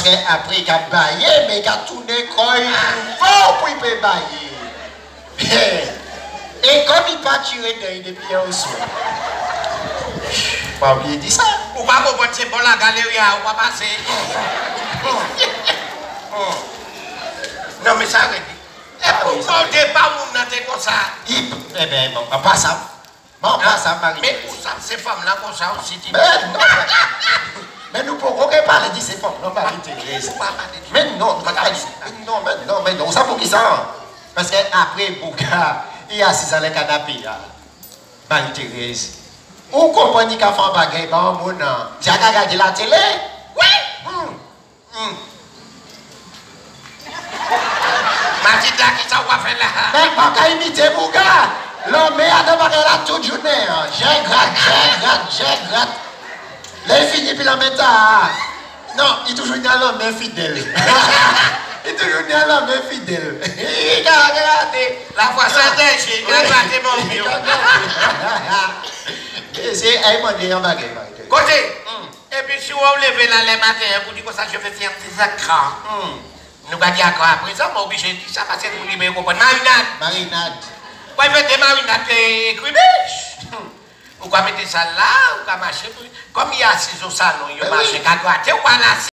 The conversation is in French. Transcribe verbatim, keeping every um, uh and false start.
qu'après il a baillé, mais il a tourné quand il faut pour il peut bailler. Et comme il pas tiré des pieds au sol. Pas oublier dit ça. Ou pas comprendre c'est bon la galerie, ou pas passer. Non mais ça arrête. Et pourquoi au départ on a été comme ça? Eh bien bon, pas ça. Bon, pas ça, Marie. Mais pour ça, ces femmes-là comme ça aussi. Mais non. Mais nous pouvons parler de ces femmes, non, Marie-Thérèse. Mais non, non, mais non, mais non, ça pour qui ça? Parce qu'après, Bouka, il y a six ans le canapé, Marie-Thérèse. Vous comprenez qu'à faire bagaille, bon, mon nom. Tu as regardé la télé? Oui! Mathilda, qui ça va faire là? Mais pas qu'à imiter Bouka. L'homme a démarré la toute journée. J'ai gratte, j'ai gratte, j'ai gratte. Les filles, puis la méta. Non, il est toujours dans l'homme fidèle. Il est toujours dans l'homme fidèle. Il a regardé. La fois ça déchire, il a gratté mon vieux. C'est un modèle en baguette. Côté. Et puis si vous levez là le matin, vous dites que ça, je vais faire des écrans. Nous allons dire encore après ça, mais obligé de dire ça parce que vous libérez pour marinade. Marinade. Vous pouvez mettre des marinades et cribiches. Vous pouvez mettre ça là, vous pouvez marcher. Comme il y a six au salon, il y a marché qu'à gratter ou à la